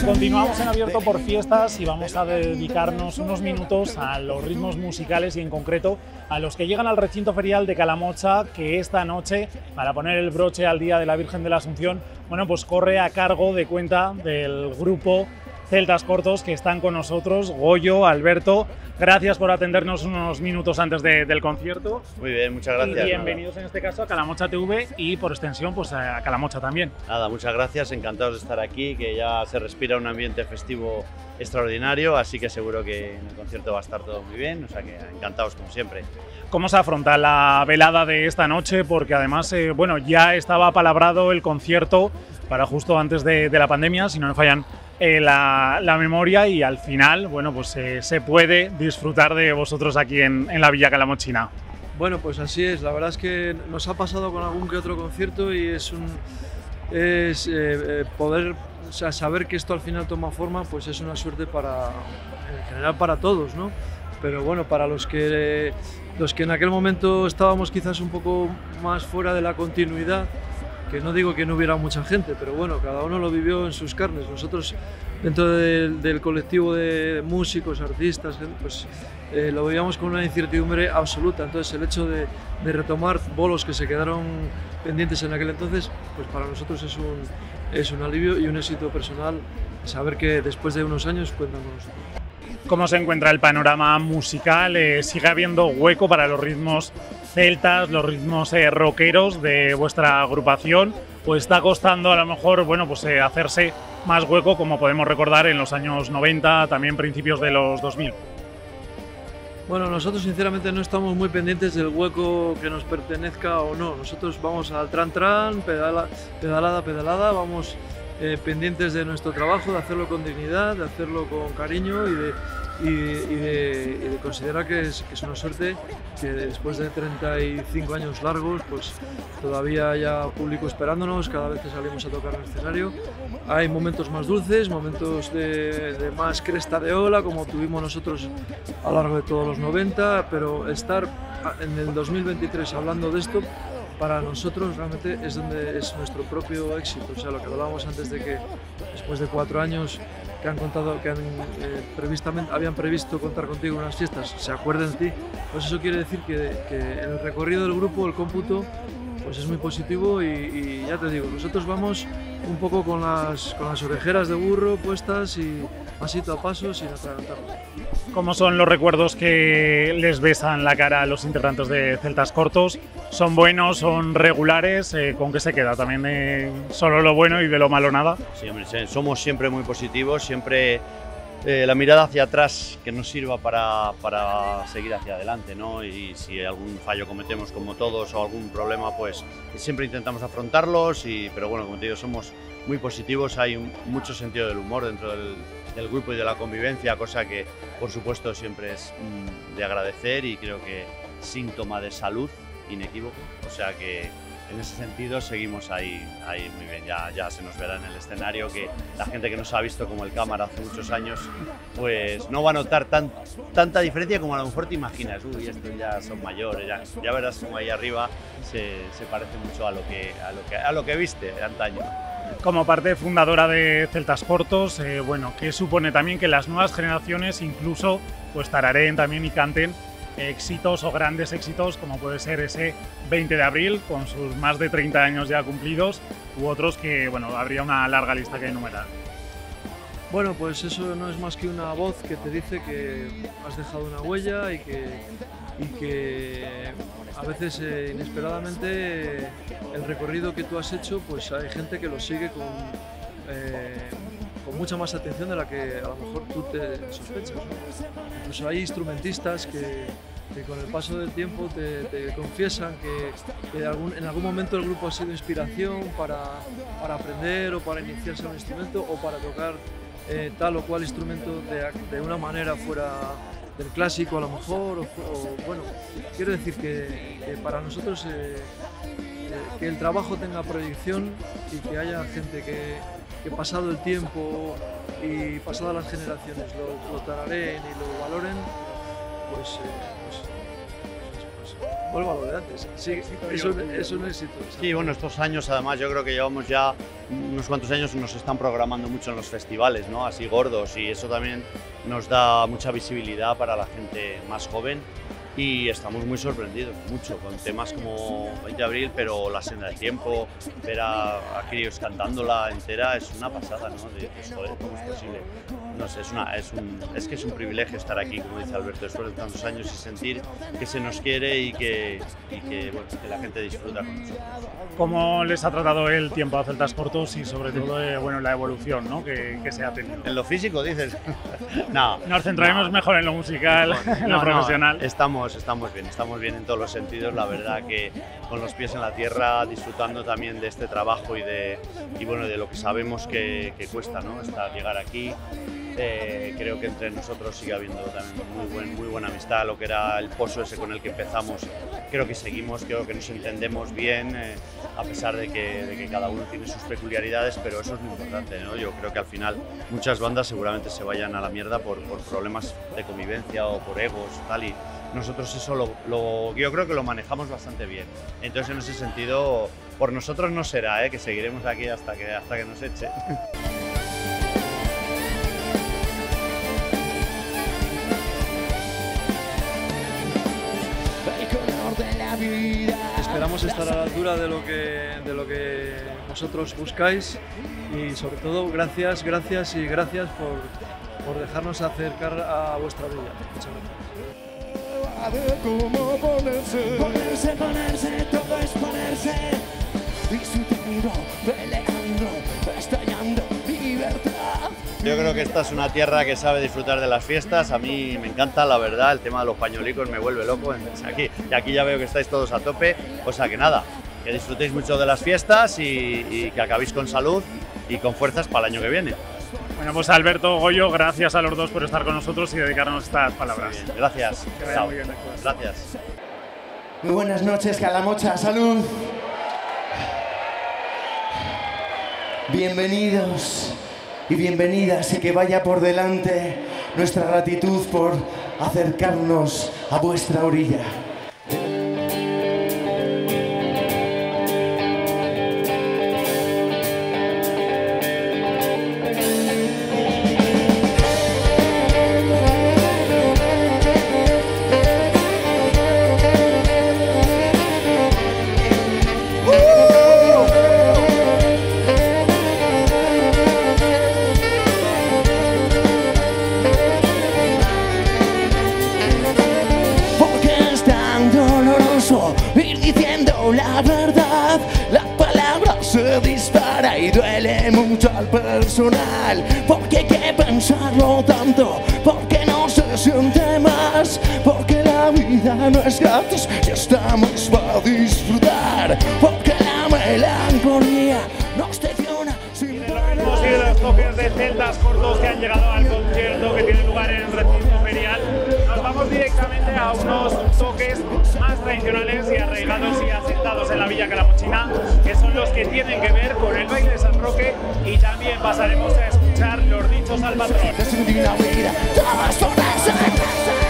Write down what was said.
Continuamos en Abierto por Fiestas y vamos a dedicarnos unos minutos a los ritmos musicales y en concreto a los que llegan al recinto ferial de Calamocha, que esta noche, para poner el broche al Día de la Virgen de la Asunción, bueno, pues corre a cargo de cuenta del grupo Celtas Cortos, que están con nosotros. Goyo, Alberto, gracias por atendernos unos minutos antes del concierto. Muy bien, muchas gracias. Y bienvenidos en este caso a Calamocha TV y por extensión pues a Calamocha también. Nada, muchas gracias, encantados de estar aquí, que ya se respira un ambiente festivo extraordinario, así que seguro que en el concierto va a estar todo muy bien, o sea que encantados como siempre. ¿Cómo se afronta la velada de esta noche? Porque además, bueno, ya estaba apalabrado el concierto para justo antes de la pandemia, si no me fallan la memoria, y al final, bueno, pues se puede disfrutar de vosotros aquí en la Villa Calamochina. Bueno, pues así es, la verdad es que nos ha pasado con algún que otro concierto y poder, o sea, saber que esto al final toma forma, pues es una suerte en general para todos, ¿no? Pero bueno, para los que en aquel momento estábamos quizás un poco más fuera de la continuidad, que no digo que no hubiera mucha gente, pero bueno, cada uno lo vivió en sus carnes. Nosotros, dentro del colectivo de músicos, artistas, pues lo veíamos con una incertidumbre absoluta. Entonces, el hecho de retomar bolos que se quedaron pendientes en aquel entonces, pues para nosotros es un alivio y un éxito personal saber que después de unos años cuentan con nosotros. ¿Cómo se encuentra el panorama musical? ¿Sigue habiendo hueco para los ritmos celtas, los ritmos rockeros de vuestra agrupación? ¿O está costando a lo mejor, bueno, pues hacerse más hueco, como podemos recordar en los años 90, también principios de los 2000? Bueno, nosotros sinceramente no estamos muy pendientes del hueco que nos pertenezca o no. Nosotros vamos al tran, pedalada, vamos pendientes de nuestro trabajo, de hacerlo con dignidad, de hacerlo con cariño y de considerar que es una suerte que después de 35 años largos pues todavía haya público esperándonos cada vez que salimos a tocar en el escenario. Hay momentos más dulces, momentos de más cresta de ola, como tuvimos nosotros a lo largo de todos los 90, pero estar en el 2023 hablando de esto, para nosotros realmente es donde es nuestro propio éxito. O sea, lo que hablábamos antes de que después de 4 años que habían previsto contar contigo en unas fiestas, se acuerden de ti, pues eso quiere decir que el recorrido del grupo, el cómputo, pues es muy positivo y ya te digo, nosotros vamos un poco con las orejeras de burro puestas y pasito a paso sin atragantarnos. ¿Cómo son los recuerdos que les besan la cara a los integrantes de Celtas Cortos? ¿Son buenos, son regulares? ¿Con qué se queda? ¿También solo lo bueno y de lo malo nada? Sí, hombre, somos siempre muy positivos, siempre la mirada hacia atrás que nos sirva para seguir hacia adelante, ¿no? Y si algún fallo cometemos como todos o algún problema, pues siempre intentamos afrontarlos, pero bueno, como te digo, somos muy positivos, hay mucho sentido del humor dentro del grupo y de la convivencia, cosa que por supuesto siempre es de agradecer y creo que síntoma de salud inequívoco, o sea que en ese sentido seguimos ahí muy bien, ya se nos verá en el escenario que la gente que nos ha visto como el cámara hace muchos años pues no va a notar tanta diferencia como a lo mejor te imaginas. Uy, estos ya son mayores, ya verás como ahí arriba se parece mucho a lo que viste antaño. Como parte fundadora de Celtas Cortos, bueno, ¿qué supone también que las nuevas generaciones incluso pues tarareen también y canten éxitos o grandes éxitos como puede ser ese 20 de abril con sus más de 30 años ya cumplidos, u otros que, bueno, habría una larga lista que enumerar? Bueno, pues eso no es más que una voz que te dice que has dejado una huella y que a veces inesperadamente el recorrido que tú has hecho, pues hay gente que lo sigue con mucha más atención de la que a lo mejor tú te sospechas, ¿no? Incluso hay instrumentistas que con el paso del tiempo te confiesan que en algún momento el grupo ha sido inspiración para aprender o para iniciarse a un instrumento o para tocar tal o cual instrumento de una manera fuera del clásico a lo mejor, o bueno, quiero decir que para nosotros que el trabajo tenga proyección y que haya gente que pasado el tiempo y pasadas las generaciones lo tarareen y lo valoren, pues vuelvo a lo de antes. Sí, es un éxito. Sí, bueno, estos años además yo creo que llevamos ya unos cuantos años, nos están programando mucho en los festivales, ¿no? Así gordos, y eso también nos da mucha visibilidad para la gente más joven. Y estamos muy sorprendidos, mucho, con temas como 20 de abril, pero La senda del tiempo, ver a críos cantándola entera es una pasada, ¿no? Joder, ¿cómo es posible? No sé, es que es un privilegio estar aquí, como dice Alberto, después de tantos años y sentir que se nos quiere y que la gente disfruta con nosotros. ¿Cómo les ha tratado el tiempo a Celtas Cortos y sobre todo bueno, la evolución, ¿no? que se ha tenido? ¿En lo físico dices? No. Nos centraremos mejor en lo musical, en lo profesional. Estamos bien en todos los sentidos, la verdad que con los pies en la tierra, disfrutando también de este trabajo y bueno, de lo que sabemos que cuesta, ¿no? Llegar aquí. Creo que entre nosotros sigue habiendo también muy buena amistad, lo que era el pozo ese con el que empezamos. Creo que seguimos, creo que nos entendemos bien, a pesar de que cada uno tiene sus peculiaridades, pero eso es muy importante, ¿no? Yo creo que al final muchas bandas seguramente se vayan a la mierda por problemas de convivencia o por egos tal, y nosotros eso yo creo que lo manejamos bastante bien. Entonces en ese sentido, por nosotros no será, que seguiremos aquí hasta que nos eche. Esperamos estar a la altura de lo que vosotros buscáis, y sobre todo gracias por dejarnos acercar a vuestra villa. Muchas gracias. Ponerse, todo es ponerse, disfrutando, peleando, estallando, libertad. Yo creo que esta es una tierra que sabe disfrutar de las fiestas. A mí me encanta, la verdad, el tema de los pañolicos me vuelve loco. Aquí ya veo que estáis todos a tope, o sea que nada, que disfrutéis mucho de las fiestas y que acabéis con salud y con fuerzas para el año que viene. Bueno, pues Alberto, Goyo, gracias a los dos por estar con nosotros y dedicarnos estas palabras. Bien, gracias. Que vaya muy bien, gracias. Muy buenas noches, Calamocha, salud. Bienvenidos y bienvenidas, y que vaya por delante nuestra gratitud por acercarnos a vuestra orilla. Ir diciendo la verdad, la palabra se dispara y duele mucho al personal. Porque hay que pensarlo tanto, porque no se siente más, porque la vida no es gratis y estamos para disfrutar, porque la melancolía nos tensiona sin parar. Hemos sido los toques de Celtas Cortos que han llegado al concierto que tiene lugar en el recinto ferial. Nos vamos directamente a unos toques más tradicionales y arraigados y asentados en la Villa Calamochina, que son los que tienen que ver con el baile de San Roque, y también pasaremos a escuchar los dichos al patrón.